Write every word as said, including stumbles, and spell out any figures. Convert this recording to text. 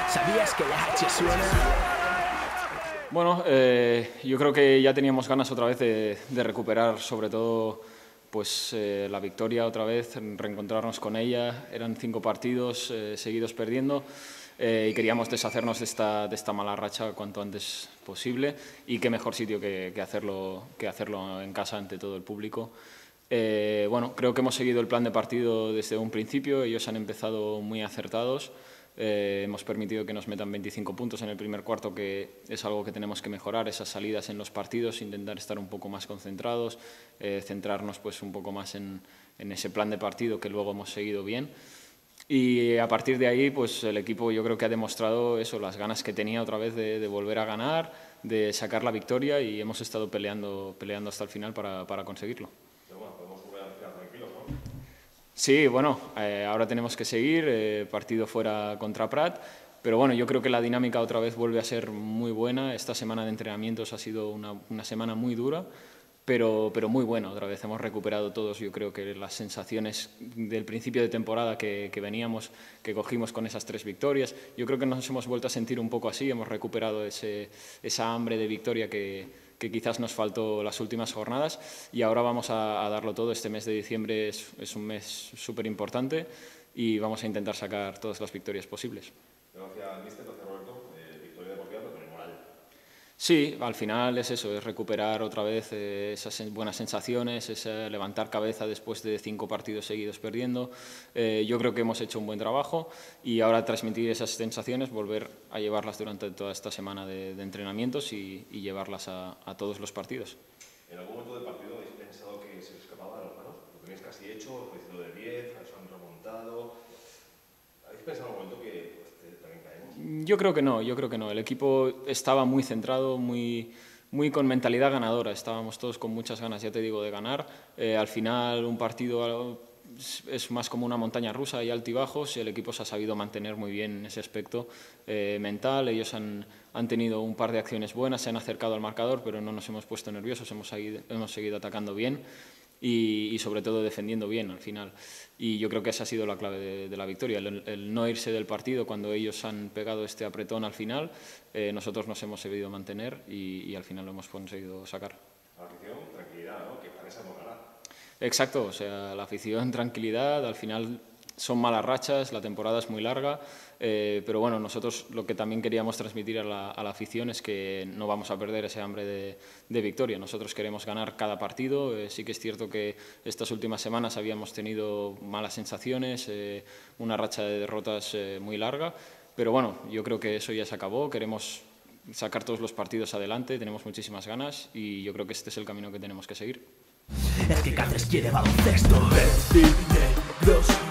¿Sabías que la H suena? Bueno, eh, yo creo que ya teníamos ganas otra vez de, de recuperar sobre todo pues, eh, la victoria otra vez, reencontrarnos con ella. Eran cinco partidos eh, seguidos perdiendo eh, y queríamos deshacernos de esta, de esta mala racha cuanto antes posible, y qué mejor sitio que, que, hacerlo, que hacerlo en casa ante todo el público. Eh, bueno, creo que hemos seguido el plan de partido desde un principio. Ellos han empezado muy acertados. Eh, hemos permitido que nos metan veinticinco puntos en el primer cuarto, que es algo que tenemos que mejorar, esas salidas en los partidos, intentar estar un poco más concentrados, eh, centrarnos pues, un poco más en, en ese plan de partido que luego hemos seguido bien. Y a partir de ahí, pues el equipo yo creo que ha demostrado eso, las ganas que tenía otra vez de, de volver a ganar, de sacar la victoria, y hemos estado peleando, peleando hasta el final para, para conseguirlo. Sí, bueno, eh, ahora tenemos que seguir, eh, partido fuera contra Prat, pero bueno, yo creo que la dinámica otra vez vuelve a ser muy buena. Esta semana de entrenamientos ha sido una, una semana muy dura, pero, pero muy buena. Otra vez hemos recuperado todos, yo creo que las sensaciones del principio de temporada que, que veníamos, que cogimos con esas tres victorias. Yo creo que nos hemos vuelto a sentir un poco así, hemos recuperado ese, esa hambre de victoria que que quizás nos faltó las últimas jornadas, y ahora vamos a, a darlo todo. Este mes de diciembre es, es un mes súper importante y vamos a intentar sacar todas las victorias posibles. Sí, al final es eso, es recuperar otra vez eh, esas buenas sensaciones, es eh, levantar cabeza después de cinco partidos seguidos perdiendo. Eh, yo creo que hemos hecho un buen trabajo, y ahora transmitir esas sensaciones, volver a llevarlas durante toda esta semana de, de entrenamientos y, y llevarlas a, a todos los partidos. ¿En algún momento del partido habéis pensado que se os escapaba de las manos? ¿Lo tenéis casi hecho? ¿Lo habéis ido de diez? ¿Os han remontado? ¿Habéis pensado en algún momento que pues, también caemos? Yo creo que no, yo creo que no. El equipo estaba muy centrado, muy, muy con mentalidad ganadora. Estábamos todos con muchas ganas, ya te digo, de ganar. Eh, al final un partido es más como una montaña rusa, hay altibajos, y el equipo se ha sabido mantener muy bien en ese aspecto eh, mental. Ellos han, han tenido un par de acciones buenas, se han acercado al marcador, pero no nos hemos puesto nerviosos, hemos seguido, hemos seguido atacando bien y, y sobre todo defendiendo bien al final. Y yo creo que esa ha sido la clave de, de la victoria, el, el no irse del partido cuando ellos han pegado este apretón al final. Eh, nosotros nos hemos sabido mantener y, y al final lo hemos conseguido sacar. La afición, tranquilidad, ¿no? Que para esa no ganar. Exacto, o sea, la afición, tranquilidad. Al final son malas rachas, la temporada es muy larga, eh, pero bueno, nosotros lo que también queríamos transmitir a la, a la afición es que no vamos a perder ese hambre de, de victoria. Nosotros queremos ganar cada partido. Eh, sí que es cierto que estas últimas semanas habíamos tenido malas sensaciones, eh, una racha de derrotas eh, muy larga, pero bueno, yo creo que eso ya se acabó. Queremos sacar todos los partidos adelante, tenemos muchísimas ganas y yo creo que este es el camino que tenemos que seguir. Es que Cáceres quiere baloncesto. Verde, negros.